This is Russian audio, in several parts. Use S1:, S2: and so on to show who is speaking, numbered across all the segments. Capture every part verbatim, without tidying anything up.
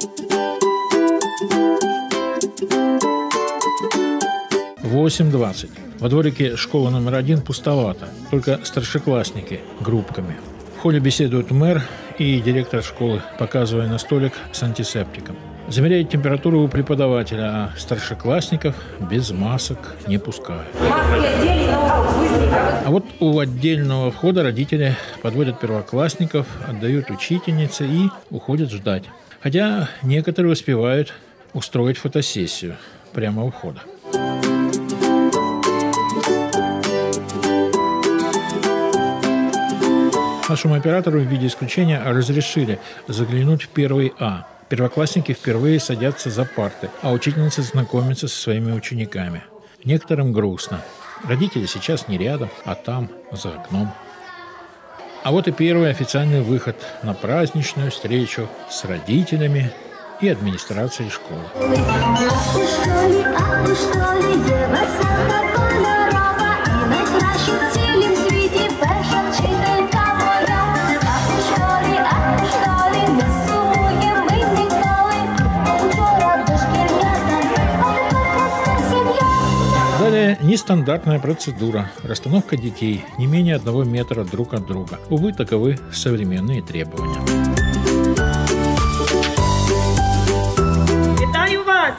S1: восемь двадцать. Во дворике школы номер один пустовато, только старшеклассники группками. В холле беседуют мэр и директор школы, показывая на столик с антисептиком. Замеряет температуру у преподавателя, а старшеклассников без масок не пускают. А вот у отдельного входа родители подводят первоклассников, отдают учительнице и уходят ждать. Хотя некоторые успевают устроить фотосессию прямо у входа. Нашему оператору в виде исключения разрешили заглянуть в первый А. Первоклассники впервые садятся за парты, а учительница знакомится со своими учениками. Некоторым грустно. Родители сейчас не рядом, а там, за окном. А вот и первый официальный выход на праздничную встречу с родителями и администрацией школы. Далее нестандартная процедура. Расстановка детей не менее одного метра друг от друга. Увы, таковы современные требования.
S2: Вітаю вас!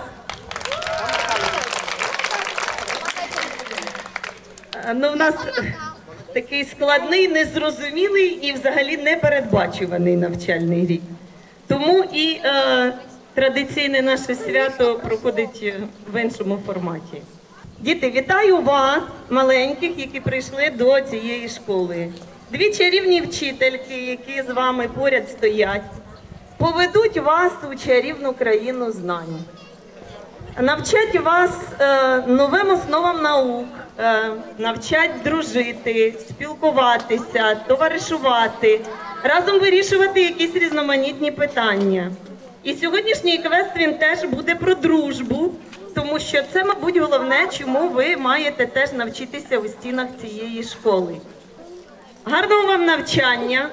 S2: Ну, у нас такий складний, незрозумілий і взагалі непередбачуваний навчальний рік. Тому і е, традиційне наше свято проходить в іншому форматі. Діти, вітаю вас, маленьких, які прийшли до цієї школи. Дві чарівні вчительки, які з вами поряд стоять, поведуть вас у чарівну країну знань. Навчать вас е, новим основам наук, е, навчать дружити, спілкуватися, товаришувати, разом вирішувати якісь різноманітні питання. І сьогоднішній квест, він теж буде про дружбу, тому що це, мабуть, головне, чому ви маєте теж навчитися у стінах цієї школи. Гарного вам навчання,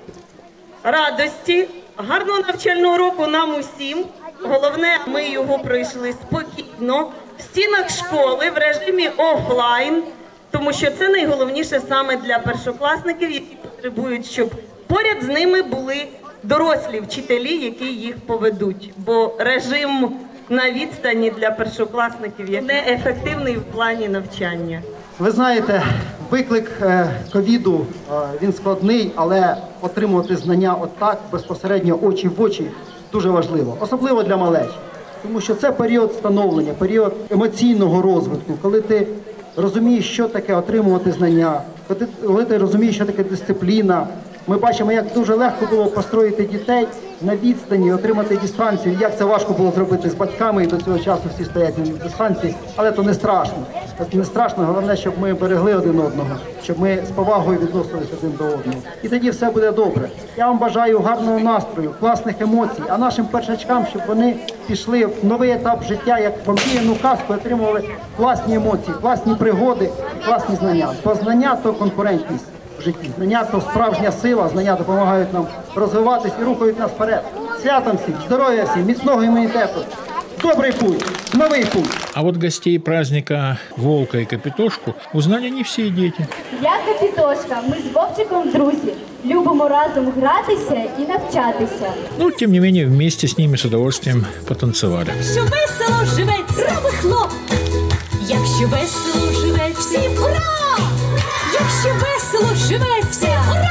S2: радості, гарного навчального року нам усім. Головне, ми його пройшли спокійно, в стінах школи, в режимі офлайн, тому що це найголовніше саме для першокласників, які потребують, щоб поряд з ними були дорослі вчителі, які їх поведуть. Бо режим на відстані для першокласників є неефективний в плані навчання.
S3: Ви знаєте, виклик ковіду, він складний, але отримувати знання отак, безпосередньо очі в очі, дуже важливо. Особливо для малечі. Тому що це період становлення, період емоційного розвитку, коли ти розумієш, що таке отримувати знання, коли ти, коли ти розумієш, що таке дисципліна. Ми бачимо, як дуже легко було построїти дітей на відстані, отримати дистанцію, як це важко було зробити з батьками, і до цього часу всі стоять на дистанції, але то не страшно. Це не страшно, головне, щоб ми берегли один одного, щоб ми з повагою відносилися один до одного. І тоді все буде добре. Я вам бажаю гарного настрою, класних емоцій, а нашим першачкам, щоб вони пішли в новий етап життя, як помріяну казку, отримували класні емоції, класні пригоди, класні знання. Бо знання – то конкурентність в житті. Знання – то справжня сила, знання допомагають нам розвиватись і рухають нас вперед. Святом всім, здоров'я всім, міцного імунітету. Добрий путь, новий путь.
S1: А вот гостей праздника Волка и Капитошку узнали не все дети.
S4: Я Капітошка, ми з Вовчиком друзі. Любимо разом гратися і навчатися.
S1: Ну, тем не менее, вместе с ними с удовольствием потанцевали.
S5: Якщо весело живе, роби хлоп. Якщо весело живе, всім ура! Якщо весело живе, всім ура!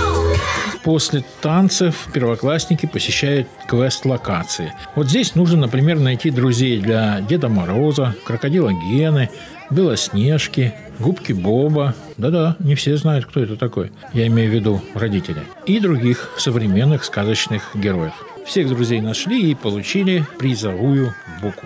S1: После танцев первоклассники посещают квест-локации. Вот здесь нужно, например, найти друзей для Деда Мороза, Крокодила Гены, Белоснежки, Губки Боба. Да-да, не все знают, кто это такой. Я имею в виду родители. И других современных сказочных героев. Всех друзей нашли и получили призовую букву.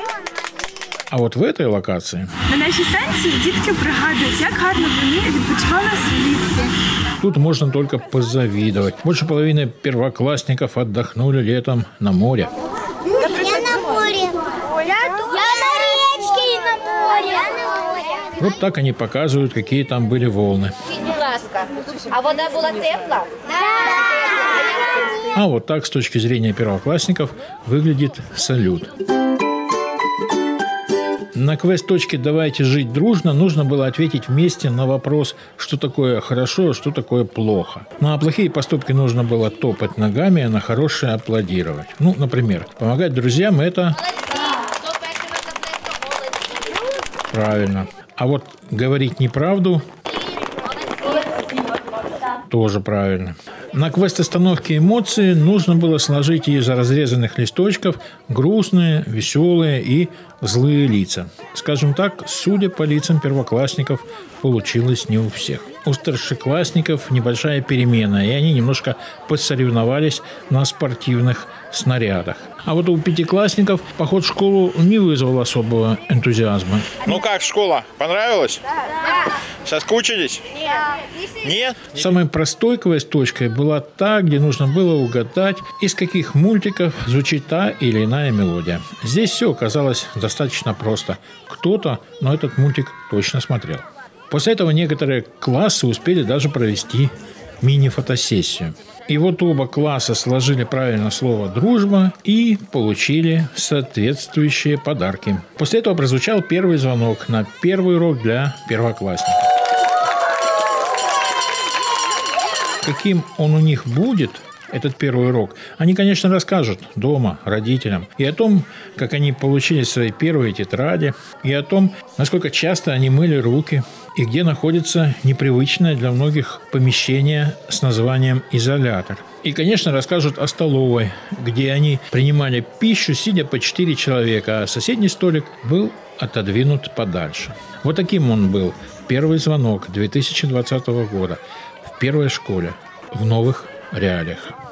S1: А от в этой локации...
S6: На нашій станції дітки пригадують, як гарно вони відпочивали влітку.
S1: Тут можно только позавидовать. Больше половины первоклассников отдохнули летом на море.
S7: Я на море. Я на речке и на море.
S1: Вот так они показывают, какие там были волны.
S8: Будь ласка, а вода була тепла?
S7: Да.
S1: А вот так, с точки зрения первоклассников, выглядит салют. На квест-точке «Давайте жить дружно» нужно было ответить вместе на вопрос, что такое хорошо, а что такое плохо. На плохие поступки нужно было топать ногами, а на хорошие аплодировать. Ну, например, помогать друзьям – это… Правильно. А вот говорить неправду – тоже правильно. На квест-остановке эмоции нужно было сложить из разрезанных листочков грустные, веселые и злые лица. Скажем так, судя по лицам первоклассников, получилось не у всех. У старшеклассников небольшая перемена, и они немножко посоревновались на спортивных снарядах. А вот у пятиклассников поход в школу не вызвал особого энтузиазма.
S8: Ну как, школа? Понравилась? Да. Соскучились? Нет. Нет?
S1: Самой простой квест-точкой была та, где нужно было угадать, из каких мультиков звучит та или иная мелодия. Здесь все оказалось достаточно просто. Кто-то, но этот мультик точно смотрел. После этого некоторые классы успели даже провести мини-фотосессию. И вот оба класса сложили правильно слово «дружба» и получили соответствующие подарки. После этого прозвучал первый звонок на первый урок для первоклассников. Каким он у них будет, этот первый урок, они, конечно, расскажут дома родителям. И о том, как они получили свои первые тетради, и о том, насколько часто они мыли руки, и где находится непривычное для многих помещение с названием «изолятор». И, конечно, расскажут о столовой, где они принимали пищу, сидя по четыре человека, а соседний столик был отодвинут подальше. Вот таким он был. Первый звонок две тысячи двадцатого года в первой школе в новых реалиях.